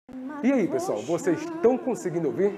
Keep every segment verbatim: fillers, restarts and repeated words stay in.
E aí, pessoal, vocês estão conseguindo ouvir?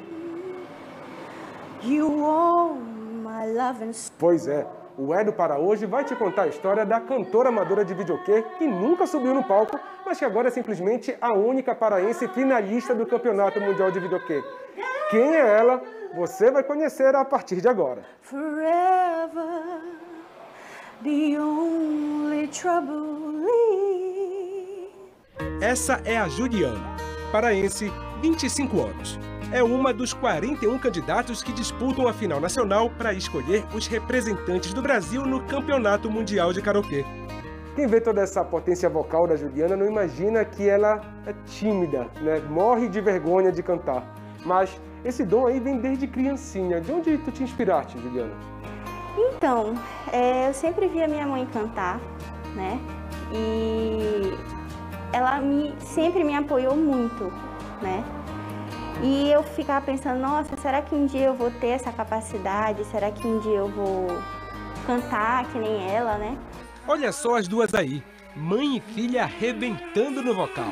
Pois é, o Edo para hoje vai te contar a história da cantora amadora de videokê que nunca subiu no palco, mas que agora é simplesmente a única paraense finalista do Campeonato Mundial de Videokê. Quem é ela? Você vai conhecer a partir de agora. Forever, the only trouble is... Essa é a Juliana, paraense, vinte e cinco anos. É uma dos quarenta e um candidatos que disputam a final nacional para escolher os representantes do Brasil no Campeonato Mundial de Karaokê. Quem vê toda essa potência vocal da Juliana não imagina que ela é tímida, né? Morre de vergonha de cantar. Mas esse dom aí vem desde criancinha. De onde tu te inspiraste, Juliana? Então, é, eu sempre via minha mãe cantar, né? E ela me, sempre me apoiou muito, né? E eu ficava pensando, nossa, será que um dia eu vou ter essa capacidade? Será que um dia eu vou cantar que nem ela, né? Olha só as duas aí, mãe e filha arrebentando no vocal.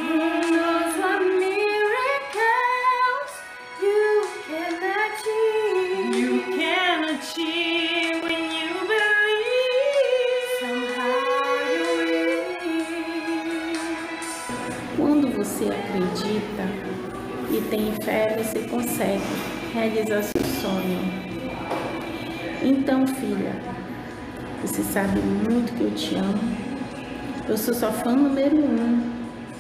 Quando você acredita e tem fé, você consegue realizar seu sonho. Então, filha, você sabe muito que eu te amo. Eu sou sua fã número um.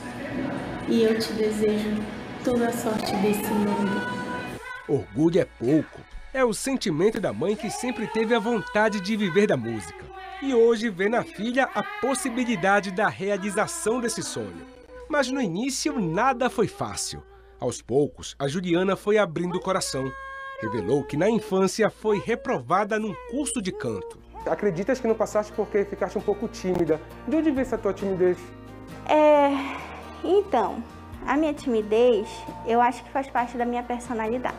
E eu te desejo toda a sorte desse mundo. Orgulho é pouco. É o sentimento da mãe que sempre teve a vontade de viver da música. E hoje vê na filha a possibilidade da realização desse sonho. Mas no início nada foi fácil. Aos poucos, a Juliana foi abrindo o coração. Revelou que na infância foi reprovada num curso de canto. Acreditas que não passaste porque ficaste um pouco tímida? De onde veio essa tua timidez? É, então, a minha timidez, eu acho que faz parte da minha personalidade.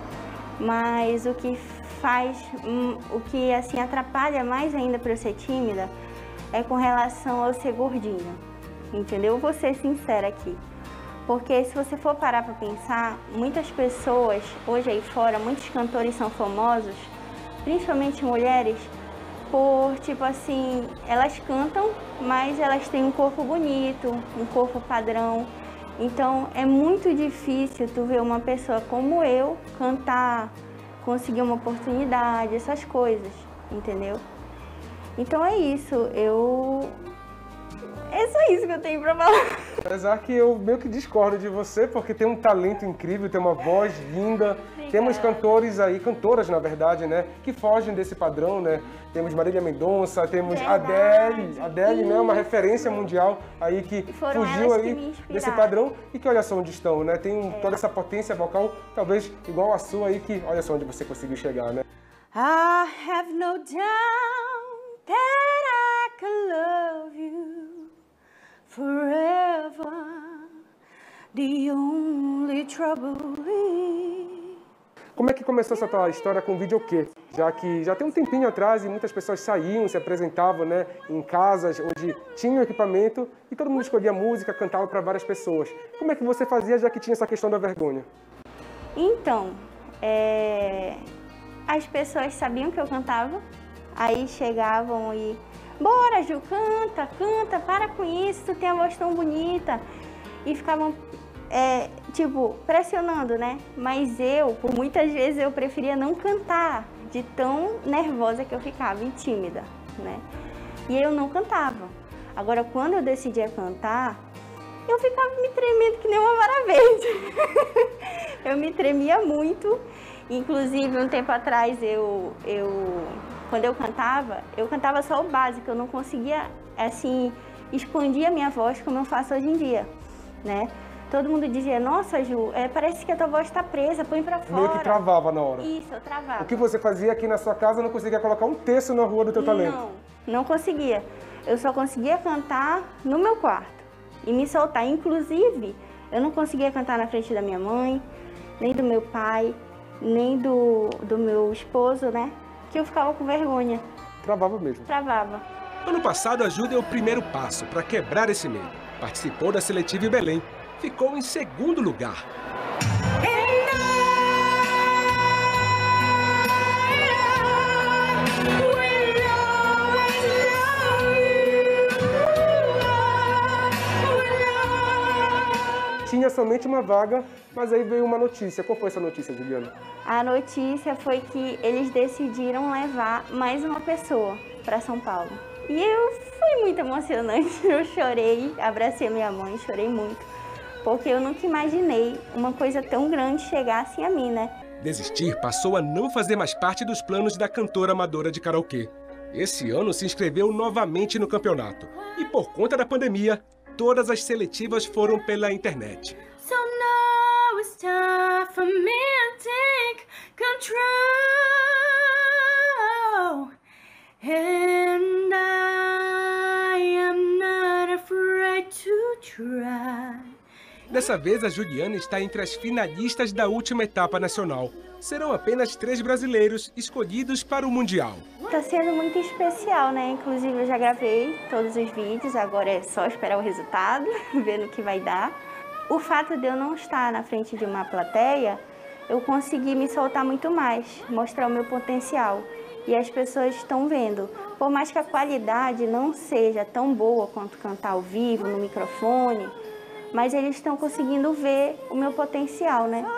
Mas o que faz, o que assim atrapalha mais ainda para eu ser tímida é com relação ao ser gordinha, entendeu? Eu vou ser sincera aqui. Porque se você for parar para pensar, muitas pessoas, hoje aí fora, muitos cantores são famosos, principalmente mulheres, por tipo assim, elas cantam, mas elas têm um corpo bonito, um corpo padrão. Então é muito difícil tu ver uma pessoa como eu cantar, conseguir uma oportunidade, essas coisas, entendeu? Então é isso, eu... É só isso que eu tenho pra falar. Apesar que eu meio que discordo de você, porque tem um talento incrível, tem uma voz linda. Obrigada. Temos cantores aí, cantoras na verdade, né, que fogem desse padrão, né? Temos Marília Mendonça, temos verdade. Adele, Adele, né, uma referência mundial aí que fugiu aí que desse padrão e que olha só onde estão, né? Tem é. toda essa potência vocal, talvez igual a sua aí, que olha só onde você conseguiu chegar, né? I have no doubt that I can love you. Forever, the only trouble is... Como é que começou essa tua história com videokê? Já que já tem um tempinho atrás e muitas pessoas saíam, se apresentavam, né, em casas onde tinham equipamento e todo mundo escolhia música, cantava para várias pessoas. Como é que você fazia já que tinha essa questão da vergonha? Então, é... as pessoas sabiam que eu cantava, aí chegavam e... Bora, Ju, canta, canta, para com isso, tu tem a voz tão bonita. E ficavam, é, tipo, pressionando, né? Mas eu, por muitas vezes, eu preferia não cantar, de tão nervosa que eu ficava e tímida, né? E eu não cantava. Agora, quando eu decidia cantar, eu ficava me tremendo que nem uma vara verde. Eu me tremia muito. Inclusive, um tempo atrás, eu... eu Quando eu cantava, eu cantava só o básico, eu não conseguia, assim, expandir a minha voz como eu faço hoje em dia, né? Todo mundo dizia, nossa, Ju, é, parece que a tua voz está presa, põe pra fora. Meio que travava na hora. Isso, eu travava. O que você fazia aqui na sua casa, não conseguia colocar um terço na rua do teu talento? Não, não conseguia. Eu só conseguia cantar no meu quarto e me soltar. Inclusive, eu não conseguia cantar na frente da minha mãe, nem do meu pai, nem do, do meu esposo, né? Que eu ficava com vergonha. Travava mesmo. Travava. Ano passado, a Ju deu o primeiro passo para quebrar esse medo. Participou da seletiva em Belém. ficou em segundo lugar. Tinha somente uma vaga, mas aí veio uma notícia. Qual foi essa notícia, Juliana? A notícia foi que eles decidiram levar mais uma pessoa para São Paulo. E eu foi muito emocionante. Eu chorei, abracei a minha mãe, chorei muito. Porque eu nunca imaginei uma coisa tão grande chegar assim a mim, né? Desistir passou a não fazer mais parte dos planos da cantora amadora de karaokê. Esse ano se inscreveu novamente no campeonato. E por conta da pandemia, todas as seletivas foram pela internet. So now it's time for me to take control. And I am not afraid to try. Dessa vez, a Juliana está entre as finalistas da última etapa nacional. Serão apenas três brasileiros escolhidos para o Mundial. Tá sendo muito especial, né? Inclusive, eu já gravei todos os vídeos, agora é só esperar o resultado, ver no que vai dar. O fato de eu não estar na frente de uma plateia, eu consegui me soltar muito mais, mostrar o meu potencial. E as pessoas estão vendo. Por mais que a qualidade não seja tão boa quanto cantar ao vivo, no microfone, mas eles estão conseguindo ver o meu potencial, né?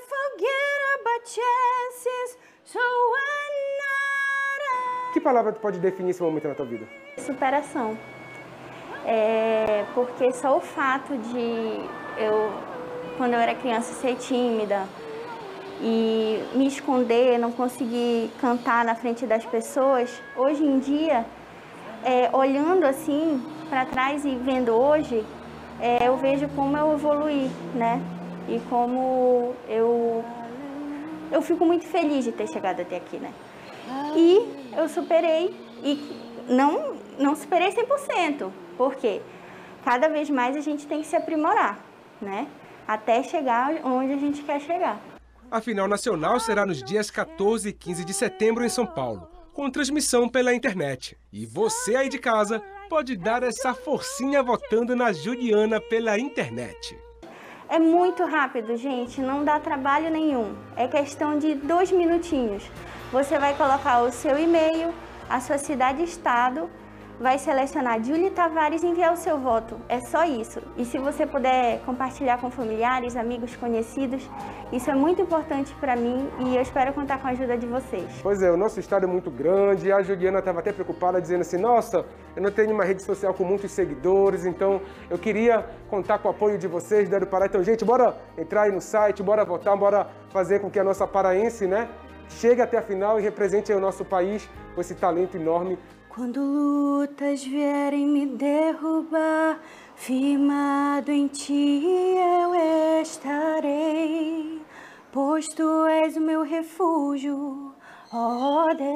Que palavra tu pode definir esse momento na tua vida? Superação. É, porque só o fato de eu, quando eu era criança, ser tímida e me esconder, não conseguir cantar na frente das pessoas, hoje em dia, é, olhando assim para trás e vendo hoje, é, eu vejo como eu evoluí, né? E como eu, eu fico muito feliz de ter chegado até aqui, né? E eu superei, e não, não superei cem por cento, porque cada vez mais a gente tem que se aprimorar, né? Até chegar onde a gente quer chegar. A final nacional será nos dias quatorze e quinze de setembro em São Paulo, com transmissão pela internet. E você aí de casa pode dar essa forcinha votando na Juliana pela internet. É muito rápido, gente, não dá trabalho nenhum. É questão de dois minutinhos. Você vai colocar o seu e-mail, a sua cidade e estado, vai selecionar Julie Tavares e enviar o seu voto. É só isso. E se você puder compartilhar com familiares, amigos, conhecidos, isso é muito importante para mim e eu espero contar com a ajuda de vocês. Pois é, o nosso estado é muito grande e a Juliana estava até preocupada, dizendo assim, nossa, eu não tenho uma rede social com muitos seguidores, então eu queria contar com o apoio de vocês, do Pará. Então, gente, bora entrar aí no site, bora votar, bora fazer com que a nossa paraense, né, chegue até a final e represente o nosso país com esse talento enorme. Quando lutas vierem me derrubar, firmado em ti eu estarei, pois tu és o meu refúgio, ó Deus.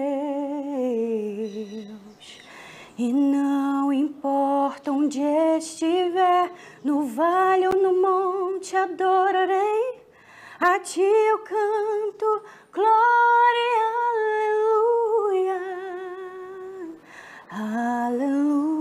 E não importa onde estiver, no vale ou no monte adorarei, a ti eu canto, glória, aleluia. Aleluia.